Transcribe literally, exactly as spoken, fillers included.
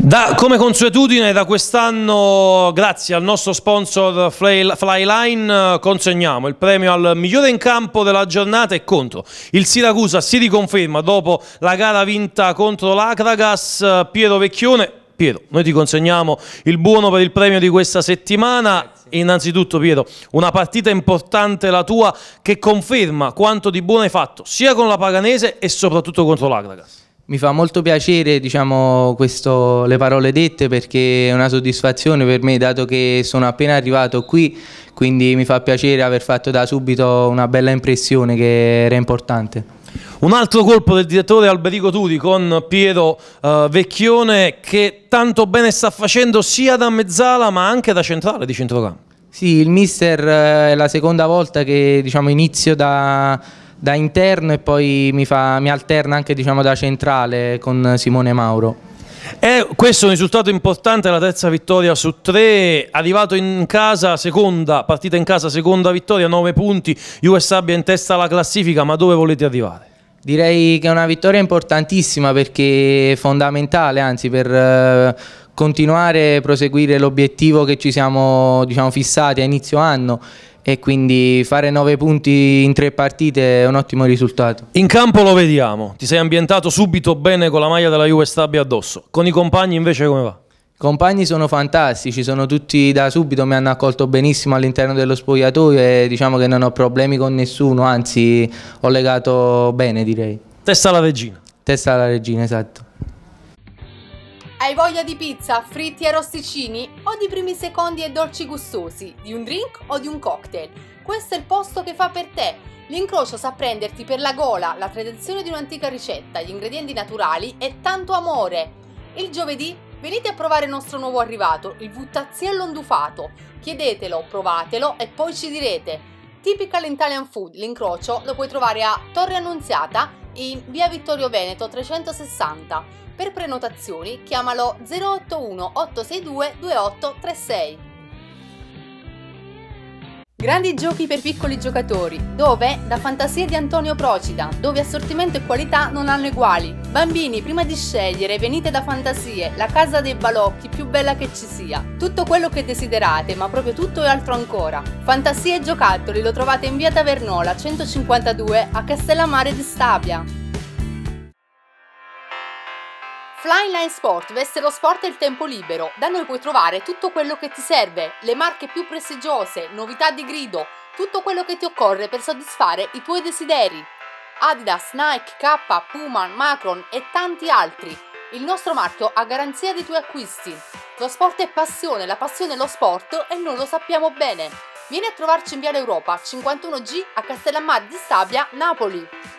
Da, come consuetudine, da quest'anno, grazie al nostro sponsor Fly, Flyline, consegniamo il premio al migliore in campo della giornata e contro il Siracusa si riconferma dopo la gara vinta contro l'Akragas. Piero Vecchione. Piero, noi ti consegniamo il buono per il premio di questa settimana. Grazie. Innanzitutto, Piero, una partita importante la tua che conferma quanto di buono hai fatto sia con la Paganese e soprattutto contro l'Akragas. Mi fa molto piacere, diciamo, questo, le parole dette, perché è una soddisfazione per me, dato che sono appena arrivato qui, quindi mi fa piacere aver fatto da subito una bella impressione che era importante. Un altro colpo del direttore Alberico Turi con Piero uh, Vecchione, che tanto bene sta facendo sia da mezzala ma anche da centrale di centrocampo. Sì, il mister è la seconda volta che, diciamo, inizio da... da interno e poi mi, fa, mi alterna anche, diciamo, da centrale con Simone Mauro. E questo è un risultato importante, la terza vittoria su tre, arrivato in casa, seconda partita in casa, seconda vittoria, nove punti, U S Sabbia in testa alla classifica, ma dove volete arrivare? Direi che è una vittoria importantissima, perché è fondamentale, anzi, per eh, continuare a proseguire l'obiettivo che ci siamo, diciamo, fissati a inizio anno, e quindi fare nove punti in tre partite è un ottimo risultato. In campo lo vediamo, ti sei ambientato subito bene con la maglia della Juve Stabia addosso, con i compagni invece come va? I compagni sono fantastici, sono tutti da subito, mi hanno accolto benissimo all'interno dello spogliatoio e diciamo che non ho problemi con nessuno, anzi ho legato bene, direi. Testa alla regina. Testa alla regina, esatto. Hai voglia di pizza, fritti e arrosticini? O di primi secondi e dolci gustosi? Di un drink o di un cocktail? Questo è il posto che fa per te. L'Incrocio sa prenderti per la gola, la tradizione di un'antica ricetta, gli ingredienti naturali e tanto amore. Il giovedì venite a provare il nostro nuovo arrivato, il vuttaziello ondufato. Chiedetelo, provatelo e poi ci direte. Typical Italian Food, l'Incrocio lo puoi trovare a Torre Annunziata in via Vittorio Veneto trecentosessanta. Per prenotazioni chiamalo zero otto uno otto sei due due otto tre sei. Grandi giochi per piccoli giocatori, dove? Da Fantasie di Antonio Procida, dove assortimento e qualità non hanno eguali. Bambini, prima di scegliere venite da Fantasie, la casa dei balocchi più bella che ci sia. Tutto quello che desiderate, ma proprio tutto e altro ancora. Fantasie e giocattoli lo trovate in via Tavernola centocinquantadue a Castellammare di Stabia. Flyline Sport veste lo sport e il tempo libero. Da noi puoi trovare tutto quello che ti serve, le marche più prestigiose, novità di grido, tutto quello che ti occorre per soddisfare i tuoi desideri. Adidas, Nike, Kappa, Puma, Macron e tanti altri. Il nostro marchio ha garanzia dei tuoi acquisti. Lo sport è passione, la passione è lo sport e noi lo sappiamo bene. Vieni a trovarci in Viale Europa cinquantuno G a Castellammare di Stabia, Napoli.